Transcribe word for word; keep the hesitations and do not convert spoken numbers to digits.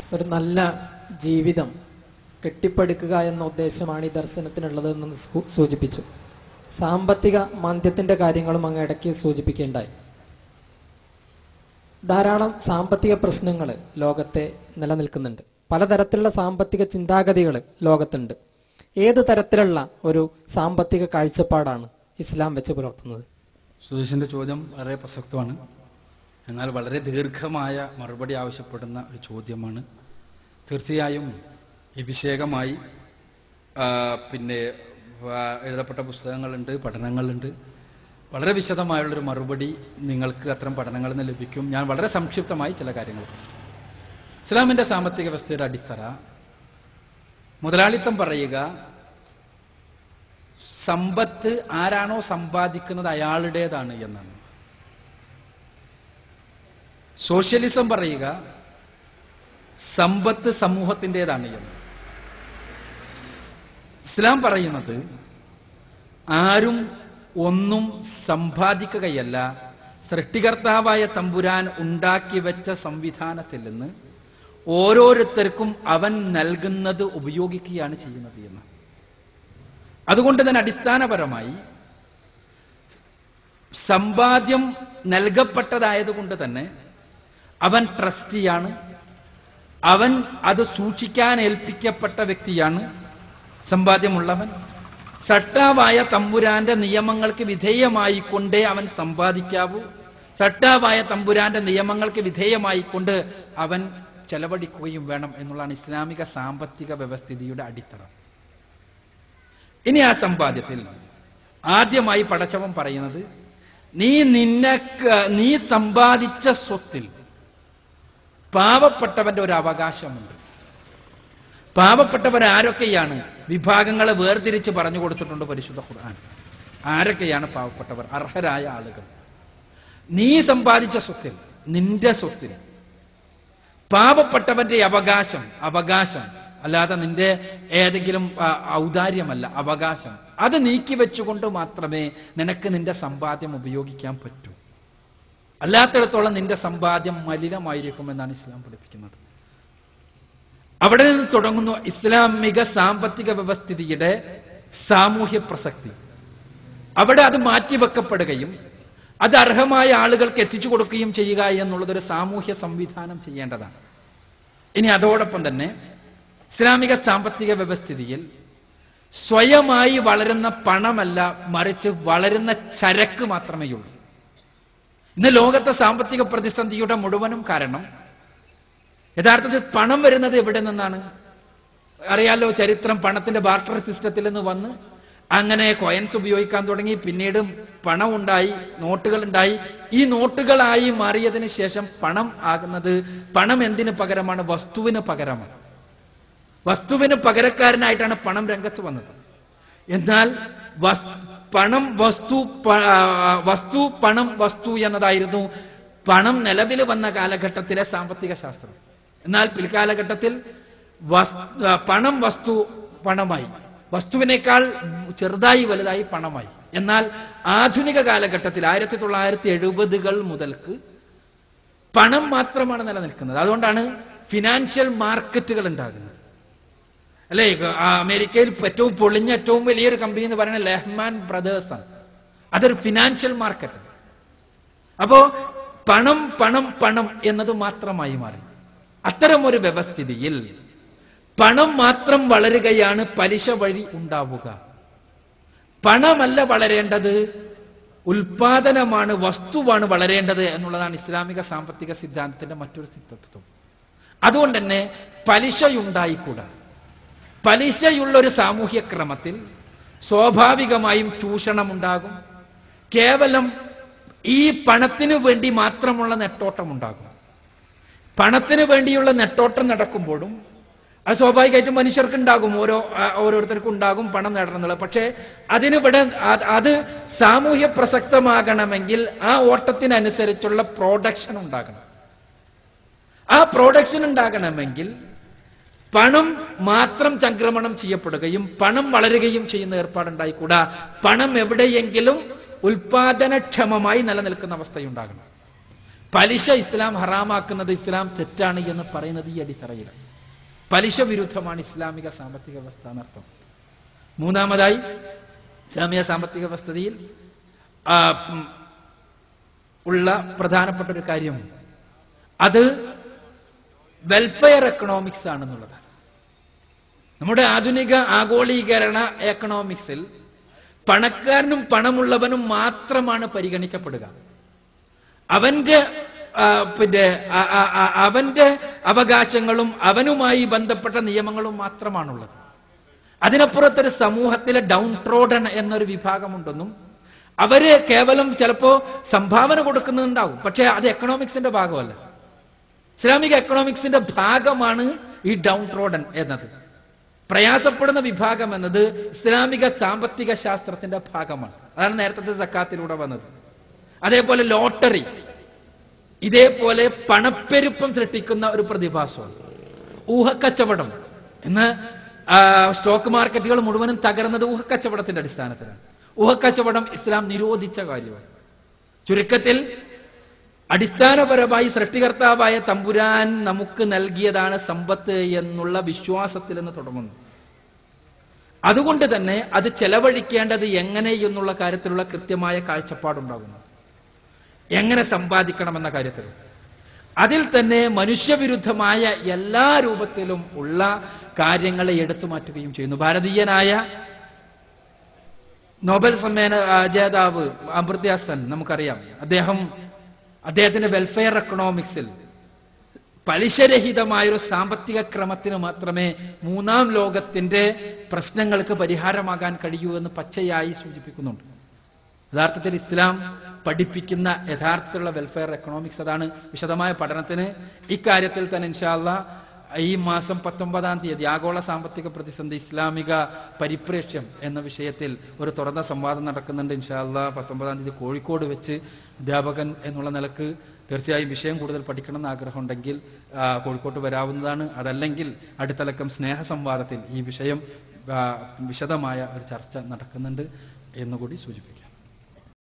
ഒരു നല്ല ജീവിതം കെട്ടിപ്പടുക്കുക എന്ന ഉദ്ദേശമാണ് ഈ ദർശനത്തിനുള്ളത് എന്ന് സൂചിപ്പിച്ചു. സാമ്പത്തിക മാന്ദ്യത്തിന്റെ കാര്യങ്ങളും അങ്ങ് ഇടയ്ക്ക് സൂചിപ്പിക്കുകയുണ്ടായി. ധാരാളം സാമ്പത്തിക പ്രശ്നങ്ങൾ ലോകത്തെ നിലനിൽക്കുന്നുണ്ട്. പലതരത്തിലുള്ള സാമ്പത്തിക ചിന്താഗതികൾ ലോകത്തുണ്ട്. ഏത് തരത്തിലുള്ള ഒരു സാമ്പത്തിക കാഴ്ചപ്പാടാണ് ഇസ്ലാം വെച്ച് പുലർത്തുന്നത്? സുധീഷിന്റെ ചോദ്യം വളരെ പ്രസക്തമാണ്. എന്നാൽ വളരെ ദീർഘമായ മറുപടി ആവശ്യപ്പെടുന്ന ഒരു ചോദ്യമാണ്. തീർച്ചയായും ഈ വിഷയകമായി പിന്നെ എഴുതപ്പെട്ട പുസ്തകങ്ങളുണ്ട്, പഠനങ്ങളുണ്ട്. വളരെ വിശദമായുള്ളൊരു മറുപടി നിങ്ങൾക്ക് അത്തരം പഠനങ്ങളിൽ നിന്ന് ലഭിക്കും. ഞാൻ വളരെ സംക്ഷിപ്തമായി ചില കാര്യങ്ങൾ. ഇസ്ലാമിൻ്റെ സാമ്പത്തിക വ്യവസ്ഥയുടെ അടിത്തറ മുതലാളിത്തം പറയുക, സമ്പത്ത് ആരാണോ സമ്പാദിക്കുന്നത് അയാളുടേതാണ് എന്നാണ്. സോഷ്യലിസം പറയുക, സമ്പത്ത് സമൂഹത്തിൻ്റെതാണ് എന്ന്. ഇസ്ലാം പറയുന്നത് ആരും ഒന്നും സമ്പാദിക്കുകയല്ല, സൃഷ്ടികർത്താവായ തമ്പുരാൻ ഉണ്ടാക്കി വെച്ച സംവിധാനത്തിൽ നിന്ന് ഓരോരുത്തർക്കും അവൻ നൽകുന്നത് ഉപയോഗിക്കുകയാണ് ചെയ്യുന്നത് എന്ന്. അതുകൊണ്ട് തന്നെ അടിസ്ഥാനപരമായി സമ്പാദ്യം നൽകപ്പെട്ടതായതുകൊണ്ട് തന്നെ അവൻ ട്രസ്റ്റിയാണ്, അവൻ അത് സൂക്ഷിക്കാൻ ഏൽപ്പിക്കപ്പെട്ട വ്യക്തിയാണ് സമ്പാദ്യമുള്ളവൻ. സട്ടാവായ തമ്പുരാന്റെ നിയമങ്ങൾക്ക് വിധേയമായിക്കൊണ്ടേ അവൻ സമ്പാദിക്കാവൂ. സട്ടാവായ തമ്പുരാന്റെ നിയമങ്ങൾക്ക് വിധേയമായിക്കൊണ്ട് അവൻ ചെലവഴിക്കുകയും വേണം എന്നുള്ളതാണ് ഇസ്ലാമിക സാമ്പത്തിക വ്യവസ്ഥിതിയുടെ അടിത്തറ. ഇനി ആ സമ്പാദ്യത്തിൽ ആദ്യമായി പടച്ചവൻ പറയുന്നത്, നീ നിനക്ക് നീ സമ്പാദിച്ച സ്വത്തിൽ പാവപ്പെട്ടവന്റെ ഒരു അവകാശമുണ്ട്. പാവപ്പെട്ടവർ ആരൊക്കെയാണ്? വിഭാഗങ്ങളെ വേർതിരിച്ച് പറഞ്ഞു കൊടുത്തിട്ടുണ്ട് പരിശുദ്ധ ഖുർആൻ. ആരൊക്കെയാണ് പാവപ്പെട്ടവർ? അർഹരായ ആളുകൾ. നീ സമ്പാദിച്ച സ്വത്തിൽ, നിന്റെ സ്വത്തിൽ പാവപ്പെട്ടവന്റെ അവകാശം, അവകാശം അല്ലാതെ നിന്റെ ഏതെങ്കിലും ഔദാര്യമല്ല, അവകാശം. അത് നീക്കി വെച്ചുകൊണ്ട് മാത്രമേ നിനക്ക് നിന്റെ സമ്പാദ്യം ഉപയോഗിക്കാൻ പറ്റൂ. അല്ലാത്തിടത്തോളം നിന്റെ സമ്പാദ്യം മലിനമായിരിക്കും എന്നാണ് ഇസ്ലാം പഠിപ്പിക്കുന്നത്. അവിടെ നിന്ന് തുടങ്ങുന്നു ഇസ്ലാമിക സാമ്പത്തിക വ്യവസ്ഥിതിയുടെ സാമൂഹ്യ പ്രസക്തി. അവിടെ അത് മാറ്റിവെക്കപ്പെടുകയും അത് അർഹമായ ആളുകൾക്ക് എത്തിച്ചു കൊടുക്കുകയും ചെയ്യുക എന്നുള്ളതൊരു സാമൂഹ്യ സംവിധാനം ചെയ്യേണ്ടതാണ്. ഇനി അതോടൊപ്പം തന്നെ ഇസ്ലാമിക സാമ്പത്തിക വ്യവസ്ഥിതിയിൽ സ്വയമായി വളരുന്ന പണമല്ല, മറിച്ച് വളരുന്ന ചരക്ക് മാത്രമേ ഉള്ളൂ. ഇന്ന് ലോകത്തെ സാമ്പത്തിക പ്രതിസന്ധിയുടെ മുഴുവനും കാരണം യഥാർത്ഥത്തിൽ പണം വരുന്നത് എവിടെ നിന്നാണ്? അറിയാലോ, ചരിത്രം. പണത്തിന്റെ ബാർട്ടർ സിസ്റ്റത്തിൽ നിന്ന് വന്ന് അങ്ങനെ കോയിൻസ് ഉപയോഗിക്കാൻ തുടങ്ങി. പിന്നീട് പണം ഉണ്ടായി, നോട്ടുകൾ ഉണ്ടായി. ഈ നോട്ടുകളായി മാറിയതിന് ശേഷം പണം ആകുന്നത്, പണം എന്തിനു പകരമാണ്? വസ്തുവിന് പകരമാണ്. വസ്തുവിന് പകരക്കാരനായിട്ടാണ് പണം രംഗത്ത് വന്നത്. എന്നാൽ പണം വസ്തു, വസ്തു പണം വസ്തു എന്നതായിരുന്നു പണം നിലവിൽ വന്ന കാലഘട്ടത്തിലെ സാമ്പത്തിക ശാസ്ത്രം. എന്നാൽ പിൽക്കാലഘട്ടത്തിൽ പണം വസ്തു പണമായി, വസ്തുവിനേക്കാൾ ചെറുതായി വലുതായി പണമായി. എന്നാൽ ആധുനിക കാലഘട്ടത്തിൽ ആയിരത്തി തൊള്ളായിരത്തി എഴുപതുകൾ മുതൽക്ക് പണം മാത്രമാണ് നിലനിൽക്കുന്നത്. അതുകൊണ്ടാണ് ഫിനാൻഷ്യൽ മാർക്കറ്റുകൾ ഉണ്ടാകുന്നത്. അല്ലെ, അമേരിക്കയിൽ ഏറ്റവും പൊളിഞ്ഞ ഏറ്റവും വലിയൊരു കമ്പനി എന്ന് പറയുന്നത് ലെഹ്മാൻ ബ്രദേഴ്സ് ആണ്. അതൊരു ഫിനാൻഷ്യൽ മാർക്കറ്റ്. അപ്പോ പണം പണം പണം എന്നത് മാത്രമായി മാറി. അത്തരം ഒരു വ്യവസ്ഥിതിയിൽ പണം മാത്രം വളരുകയാണ് പലിശ വഴി ഉണ്ടാവുക. പണമല്ല വളരേണ്ടത്, ഉൽപാദനമാണ്, വസ്തുവാണ് വളരേണ്ടത് എന്നുള്ളതാണ് ഇസ്ലാമിക സാമ്പത്തിക സിദ്ധാന്തത്തിന്റെ മറ്റൊരു തത്വം. അതുകൊണ്ട് തന്നെ പലിശയുണ്ടായിക്കൂടാ. പലിശയുള്ള ഒരു സാമൂഹ്യ ക്രമത്തിൽ സ്വാഭാവികമായും ചൂഷണം ഉണ്ടാകും. കേവലം ഈ പണത്തിനു വേണ്ടി മാത്രമുള്ള നെട്ടോട്ടം ഉണ്ടാകും. പണത്തിന് വേണ്ടിയുള്ള നെട്ടോട്ടം നടക്കുമ്പോഴും അത് സ്വാഭാവികമായിട്ടും മനുഷ്യർക്ക് ഉണ്ടാകും, ഓരോ ഓരോരുത്തർക്കും ഉണ്ടാകും പണം നേടണമെന്നുള്ളത്. പക്ഷേ അതിനിവിടെ അത് സാമൂഹ്യ പ്രസക്തമാകണമെങ്കിൽ ആ ഓട്ടത്തിനനുസരിച്ചുള്ള പ്രോഡക്ഷൻ ഉണ്ടാകണം. ആ പ്രോഡക്ഷൻ ഉണ്ടാകണമെങ്കിൽ പണം മാത്രം ചംക്രമണം ചെയ്യപ്പെടുകയും പണം വളരുകയും ചെയ്യുന്ന ഏർപ്പാടുണ്ടായിക്കൂടാ. പണം എവിടെയെങ്കിലും ഉൽപാദനക്ഷമമായി നിലനിൽക്കുന്ന അവസ്ഥയുണ്ടാകണം. പലിശ ഇസ്ലാം ഹറാമാക്കുന്നത് ഇസ്ലാം തെറ്റാണ് എന്ന് പറയുന്നത് ഈ അടിത്തറയിലാണ്. പലിശ വിരുദ്ധമാണ് ഇസ്ലാമിക സാമ്പത്തിക വ്യവസ്ഥ എന്നർത്ഥം. മൂന്നാമതായി ഇസ്ലാമിക സാമ്പത്തിക വ്യവസ്ഥയിൽ ഉള്ള പ്രധാനപ്പെട്ട ഒരു കാര്യം അത് വെൽഫെയർ എക്കണോമിക്സ് ആണെന്നുള്ളതാണ്. നമ്മുടെ ആധുനിക ആഗോളീകരണ എക്കണോമിക്സിൽ പണക്കാരനും പണമുള്ളവനും മാത്രമാണ് പരിഗണിക്കപ്പെടുക. അവന്റെ പിന്നെ അവന്റെ അവകാശങ്ങളും അവനുമായി ബന്ധപ്പെട്ട നിയമങ്ങളും മാത്രമാണുള്ളത്. അതിനപ്പുറത്തൊരു സമൂഹത്തിലെ ഡൗൺ ട്രോഡൺ എന്നൊരു വിഭാഗമുണ്ടെന്നും അവര് കേവലം ചിലപ്പോ സംഭാവന കൊടുക്കുന്നുണ്ടാവും, പക്ഷെ അത് എക്കണോമിക്സിന്റെ ഭാഗമല്ല. ഇസ്ലാമിക എക്കണോമിക്സിന്റെ ഭാഗമാണ് ഈ ഡൗൺ ട്രോഡൺ എന്നത്. പ്രയാസപ്പെടുന്ന വിഭാഗം എന്നത് ഇസ്ലാമിക സാമ്പത്തിക ശാസ്ത്രത്തിന്റെ ഭാഗമാണ്. അതാണ് നേരത്തെ സക്കാത്തിലൂടെ വന്നത്. അതേപോലെ ലോട്ടറി, ഇതേപോലെ പണപ്പെരുപ്പം സൃഷ്ടിക്കുന്ന ഒരു പ്രതിഭാസമാണ്. ഊഹക്കച്ചവടം. ഇന്ന് സ്റ്റോക്ക് മാർക്കറ്റുകൾ മുഴുവനും തകർന്നത് ഊഹക്കച്ചവടത്തിന്റെ അടിസ്ഥാനത്തിലാണ്. ഊഹക്കച്ചവടം ഇസ്ലാം നിരോധിച്ച കാര്യമാണ്. ചുരുക്കത്തിൽ അടിസ്ഥാനപരമായി സൃഷ്ടികർത്താവായ തമ്പുരാൻ നമുക്ക് നൽകിയതാണ് സമ്പത്ത് എന്നുള്ള വിശ്വാസത്തിൽ നിന്ന് തുടങ്ങുന്നു. അതുകൊണ്ട് തന്നെ അത് ചെലവഴിക്കേണ്ടത് എങ്ങനെ എന്നുള്ള കാര്യത്തിലുള്ള കൃത്യമായ കാഴ്ചപ്പാടുണ്ടാകുന്നു. എങ്ങനെ സമ്പാദിക്കണമെന്ന കാര്യത്തിൽ അതിൽ തന്നെ മനുഷ്യവിരുദ്ധമായ എല്ലാ രൂപത്തിലും ഉള്ള കാര്യങ്ങളെ എടുത്തു മാറ്റുകയും ചെയ്യുന്നു. ഭാരതീയനായ നോബൽ സമ്മാന ജേതാവ് അമർത്യ സെൻ നമുക്കറിയാം. അദ്ദേഹം അദ്ദേഹത്തിന്റെ വെൽഫെയർ എക്കണോമിക്സിൽ പലിശരഹിതമായൊരു സാമ്പത്തിക ക്രമത്തിന് മാത്രമേ മൂന്നാം ലോകത്തിന്റെ പ്രശ്നങ്ങൾക്ക് പരിഹാരമാകാൻ കഴിയൂ എന്ന് പച്ചയായി സൂചിപ്പിക്കുന്നുണ്ട്. യഥാർത്ഥത്തിൽ ഇസ്ലാം പഠിപ്പിക്കുന്ന യഥാർത്ഥത്തിലുള്ള വെൽഫെയർ എക്കണോമിക്സ് അതാണ്. വിശദമായ പഠനത്തിന് ഇക്കാര്യത്തിൽ തന്നെ ഇൻഷാ അല്ലാഹ് ഈ മാസം പത്തൊമ്പതാം തീയതി ആഗോള സാമ്പത്തിക പ്രതിസന്ധി ഇസ്ലാമിക പരിപ്രേക്ഷ്യം എന്ന വിഷയത്തിൽ ഒരു തുറന്ന സംവാദം നടക്കുന്നുണ്ട്. ഇൻഷാ അല്ലാഹ് പത്തൊമ്പതാം തീയതി കോഴിക്കോട് വെച്ച് അധ്യാപകൻ എന്നുള്ള നിലക്ക് തീർച്ചയായും വിഷയം കൂടുതൽ പഠിക്കണം എന്ന് ആഗ്രഹമുണ്ടെങ്കിൽ കോഴിക്കോട്ട് വരാവുന്നതാണ്. അതല്ലെങ്കിൽ അടുത്തലക്കം സ്നേഹ സംവാദത്തിൽ ഈ വിഷയം വിശദമായ ഒരു ചർച്ച നടക്കുന്നുണ്ട് എന്നുകൂടി സൂചിപ്പിക്കാം.